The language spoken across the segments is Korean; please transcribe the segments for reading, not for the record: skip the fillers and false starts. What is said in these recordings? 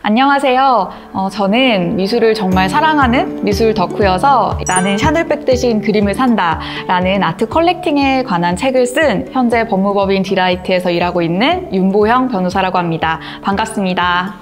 안녕하세요. 저는 미술을 정말 사랑하는 미술 덕후여서 나는 샤넬백 대신 그림을 산다 라는 아트 컬렉팅에 관한 책을 쓴 현재 법무법인 디라이트에서 일하고 있는 윤보형 변호사라고 합니다. 반갑습니다.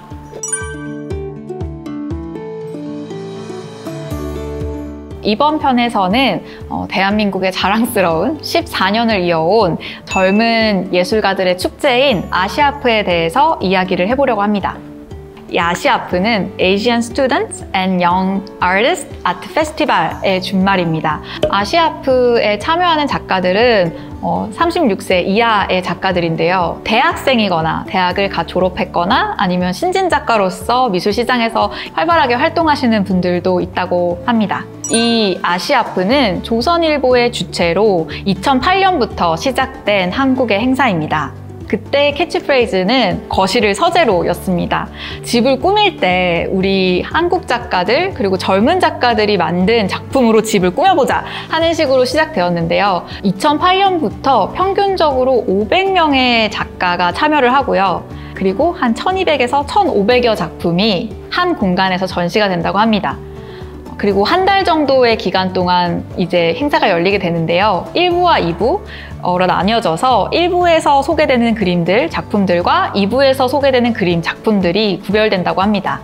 이번 편에서는 대한민국의 자랑스러운 14년을 이어온 젊은 예술가들의 축제인 아시아프에 대해서 이야기를 해보려고 합니다. 이 아시아프는 Asian Students and Young Artists Art Festival의 준말입니다. 아시아프에 참여하는 작가들은 36세 이하의 작가들인데요. 대학생이거나 대학을 갓 졸업했거나 아니면 신진 작가로서 미술 시장에서 활발하게 활동하시는 분들도 있다고 합니다. 이 아시아프는 조선일보의 주최로 2008년부터 시작된 한국의 행사입니다. 그때 캐치프레이즈는 거실을 서재로 였습니다. 집을 꾸밀 때 우리 한국 작가들 그리고 젊은 작가들이 만든 작품으로 집을 꾸며보자 하는 식으로 시작되었는데요. 2008년부터 평균적으로 500명의 작가가 참여를 하고요. 그리고 한 1200에서 1500여 작품이 한 공간에서 전시가 된다고 합니다. 그리고 한 달 정도의 기간 동안 이제 행사가 열리게 되는데요. 1부와 2부로 나뉘어져서 1부에서 소개되는 그림들, 작품들과 2부에서 소개되는 그림, 작품들이 구별된다고 합니다.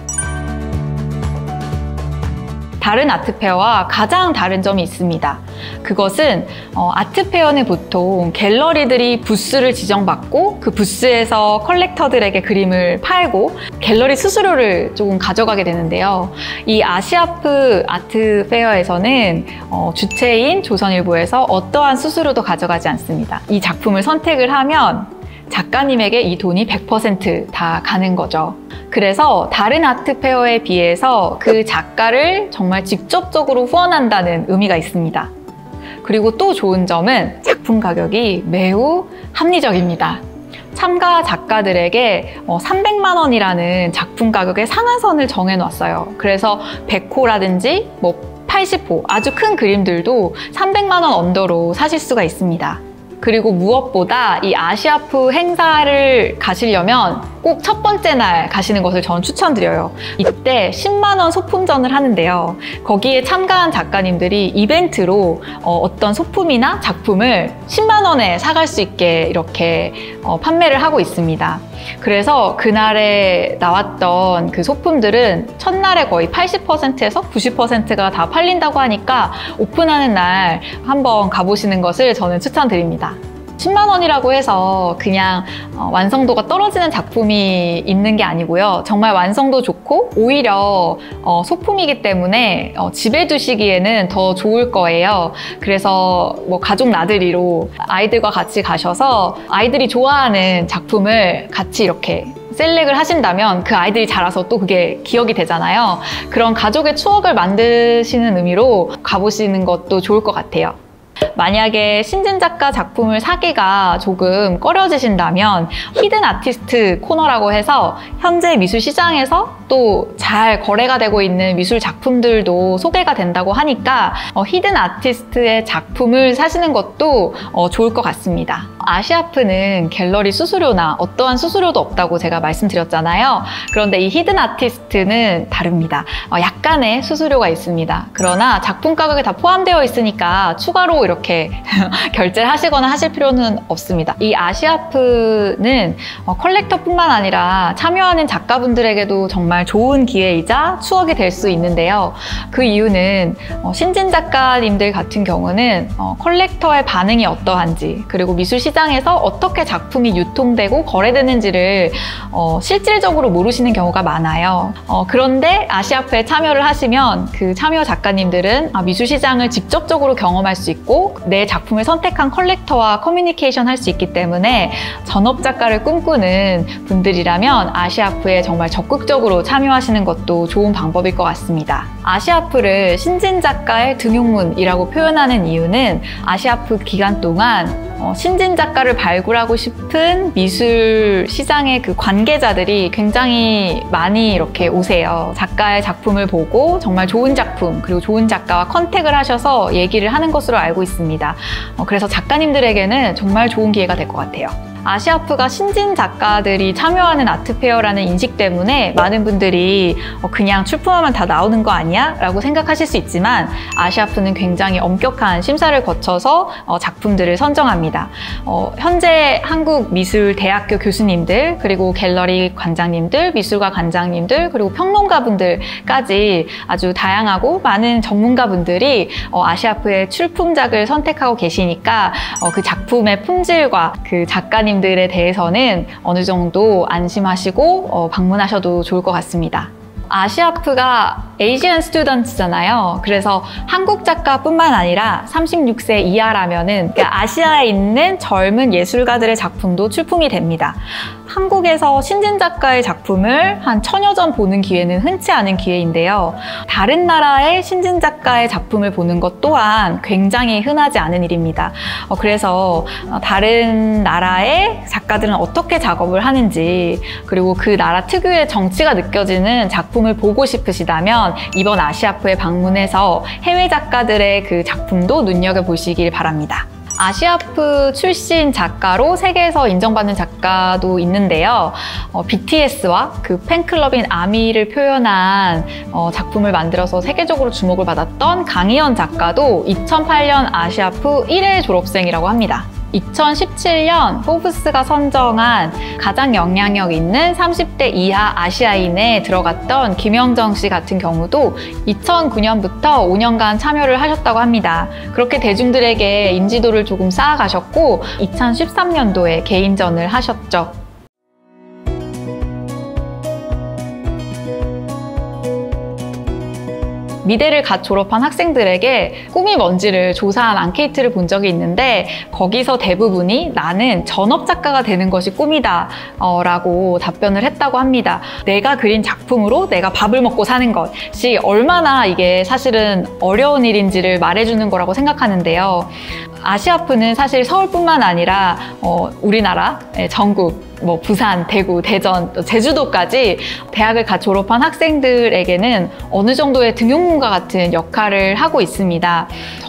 다른 아트페어와 가장 다른 점이 있습니다. 그것은 아트페어는 보통 갤러리들이 부스를 지정받고 그 부스에서 컬렉터들에게 그림을 팔고 갤러리 수수료를 조금 가져가게 되는데요. 이 아시아프 아트페어에서는 주체인 조선일보에서 어떠한 수수료도 가져가지 않습니다. 이 작품을 선택을 하면 작가님에게 이 돈이 100% 다 가는 거죠. 그래서 다른 아트페어에 비해서 그 작가를 정말 직접적으로 후원한다는 의미가 있습니다. 그리고 또 좋은 점은 작품 가격이 매우 합리적입니다. 참가 작가들에게 300만 원이라는 작품 가격의 상한선을 정해놨어요. 그래서 100호라든지 80호 아주 큰 그림들도 300만 원 언더로 사실 수가 있습니다. 그리고 무엇보다 이 아시아프 행사를 가시려면 꼭 첫 번째 날 가시는 것을 저는 추천드려요. 이때 10만 원 소품전을 하는데요. 거기에 참가한 작가님들이 이벤트로 어떤 소품이나 작품을 10만 원에 사갈 수 있게 이렇게 판매를 하고 있습니다. 그래서 그날에 나왔던 그 소품들은 첫날에 거의 80%에서 90%가 다 팔린다고 하니까 오픈하는 날 한번 가보시는 것을 저는 추천드립니다. 10만 원이라고 해서 그냥 완성도가 떨어지는 작품이 있는 게 아니고요. 정말 완성도 좋고 오히려 소품이기 때문에 집에 두시기에는 더 좋을 거예요. 그래서 뭐 가족 나들이로 아이들과 같이 가셔서 아이들이 좋아하는 작품을 같이 이렇게 셀렉을 하신다면 그 아이들이 자라서 또 그게 기억이 되잖아요. 그런 가족의 추억을 만드시는 의미로 가보시는 것도 좋을 것 같아요. 만약에 신진 작가 작품을 사기가 조금 꺼려지신다면 히든 아티스트 코너라고 해서 현재 미술 시장에서 또 잘 거래가 되고 있는 미술 작품들도 소개가 된다고 하니까 히든 아티스트의 작품을 사시는 것도 좋을 것 같습니다. 아시아프는 갤러리 수수료나 어떠한 수수료도 없다고 제가 말씀드렸잖아요. 그런데 이 히든 아티스트는 다릅니다. 약간의 수수료가 있습니다. 그러나 작품 가격에 다 포함되어 있으니까 추가로 이렇게 결제를 하시거나 하실 필요는 없습니다. 이 아시아프는 컬렉터뿐만 아니라 참여하는 작가분들에게도 정말 좋은 기회이자 추억이 될 수 있는데요. 그 이유는 신진 작가님들 같은 경우는 컬렉터의 반응이 어떠한지 그리고 미술 시장에서 어떻게 작품이 유통되고 거래되는지를 실질적으로 모르시는 경우가 많아요. 그런데 아시아프에 참여를 하시면 그 참여 작가님들은 미술 시장을 직접적으로 경험할 수 있고 내 작품을 선택한 컬렉터와 커뮤니케이션 할 수 있기 때문에 전업 작가를 꿈꾸는 분들이라면 아시아프에 정말 적극적으로 참여하시는 것도 좋은 방법일 것 같습니다. 아시아프를 신진 작가의 등용문이라고 표현하는 이유는 아시아프 기간 동안 신진 작가를 발굴하고 싶은 미술 시장의 그 관계자들이 굉장히 많이 이렇게 오세요. 작가의 작품을 보고 정말 좋은 작품 그리고 좋은 작가와 컨택을 하셔서 얘기를 하는 것으로 알고 있습니다. 그래서 작가님들에게는 정말 좋은 기회가 될 것 같아요. 아시아프가 신진 작가들이 참여하는 아트페어라는 인식 때문에 많은 분들이 그냥 출품하면 다 나오는 거 아니야? 라고 생각하실 수 있지만 아시아프는 굉장히 엄격한 심사를 거쳐서 작품들을 선정합니다. 현재 한국미술대학교 교수님들, 그리고 갤러리 관장님들, 미술가 관장님들, 그리고 평론가분들까지 아주 다양하고 많은 전문가분들이 아시아프의 출품작을 선택하고 계시니까 그 작품의 품질과 그 작가님들에 대해서는 어느 정도 안심하시고 방문하셔도 좋을 것 같습니다. 아시아프가 에이지언 스튜던트잖아요. 그래서 한국 작가뿐만 아니라 36세 이하라면은 아시아에 있는 젊은 예술가들의 작품도 출품이 됩니다. 한국에서 신진 작가의 작품을 한 1000여 점 보는 기회는 흔치 않은 기회인데요. 다른 나라의 신진 작가의 작품을 보는 것 또한 굉장히 흔하지 않은 일입니다. 그래서 다른 나라의 작가들은 어떻게 작업을 하는지, 그리고 그 나라 특유의 정치가 느껴지는 작품을 보고 싶으시다면 이번 아시아프에 방문해서 해외 작가들의 그 작품도 눈여겨보시길 바랍니다. 아시아프 출신 작가로 세계에서 인정받는 작가도 있는데요. BTS와 그 팬클럽인 아미를 표현한 작품을 만들어서 세계적으로 주목을 받았던 강희연 작가도 2008년 아시아프 1회 졸업생이라고 합니다. 2017년 포브스가 선정한 가장 영향력 있는 30대 이하 아시아인에 들어갔던 김영정 씨 같은 경우도 2009년부터 5년간 참여를 하셨다고 합니다. 그렇게 대중들에게 인지도를 조금 쌓아가셨고 2013년도에 개인전을 하셨죠. 미대를 갓 졸업한 학생들에게 꿈이 뭔지를 조사한 앙케이트를 본 적이 있는데 거기서 대부분이 나는 전업작가가 되는 것이 꿈이다 라고 답변을 했다고 합니다. 내가 그린 작품으로 내가 밥을 먹고 사는 것이 얼마나 이게 사실은 어려운 일인지를 말해주는 거라고 생각하는데요. 아시아프는 사실 서울뿐만 아니라 우리나라 전국, 부산, 대구, 대전, 제주도까지 대학을 갓 졸업한 학생들에게는 어느 정도의 등용문과 같은 역할을 하고 있습니다.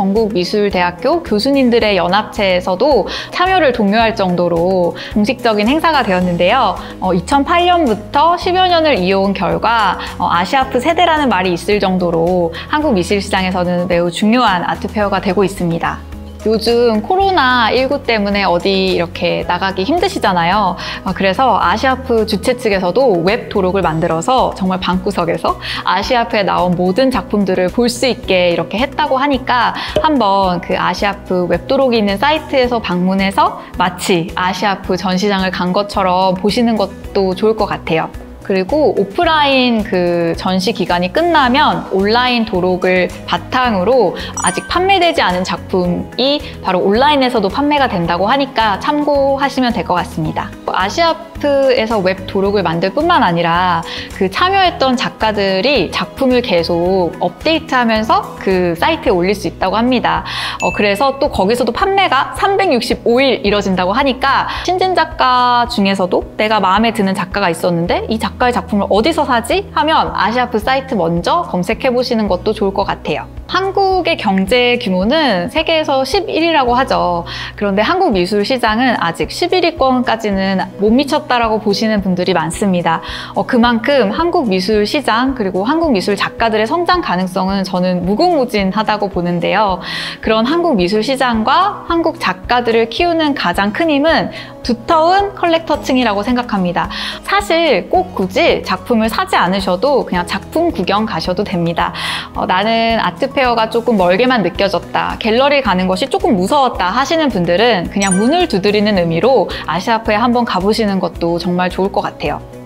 전국미술대학교 교수님들의 연합체에서도 참여를 독려할 정도로 공식적인 행사가 되었는데요. 2008년부터 10여 년을 이어온 결과 아시아프 세대라는 말이 있을 정도로 한국 미술시장에서는 매우 중요한 아트페어가 되고 있습니다. 요즘 코로나19 때문에 어디 이렇게 나가기 힘드시잖아요. 그래서 아시아프 주최 측에서도 웹 도록을 만들어서 정말 방구석에서 아시아프에 나온 모든 작품들을 볼 수 있게 이렇게 했다고 하니까 한번 그 아시아프 웹 도록이 있는 사이트에서 방문해서 마치 아시아프 전시장을 간 것처럼 보시는 것도 좋을 것 같아요. 그리고 오프라인 그 전시 기간이 끝나면 온라인 도록을 바탕으로 아직 판매되지 않은 작품이 바로 온라인에서도 판매가 된다고 하니까 참고하시면 될 것 같습니다. 아시아프에서 웹 도록을 만들 뿐만 아니라 그 참여했던 작가들이 작품을 계속 업데이트하면서 그 사이트에 올릴 수 있다고 합니다. 그래서 또 거기서도 판매가 365일 이뤄진다고 하니까 신진 작가 중에서도 내가 마음에 드는 작가가 있었는데 이 작가의 작품을 어디서 사지? 하면 아시아프 사이트 먼저 검색해 보시는 것도 좋을 것 같아요. 한국의 경제 규모는 세계에서 11위라고 하죠. 그런데 한국 미술 시장은 아직 11위권까지는 못 미쳤다라고 보시는 분들이 많습니다. 그만큼 한국 미술 시장 그리고 한국 미술 작가들의 성장 가능성은 저는 무궁무진하다고 보는데요. 그런 한국 미술 시장과 한국 작가들을 키우는 가장 큰 힘은 두터운 컬렉터층이라고 생각합니다. 사실 꼭 굳이 작품을 사지 않으셔도 그냥 작품 구경 가셔도 됩니다. 나는 아트페어가 조금 멀게만 느껴졌다, 갤러리 가는 것이 조금 무서웠다 하시는 분들은 그냥 문을 두드리는 의미로 아시아프에 한번 가보시는 것도 정말 좋을 것 같아요.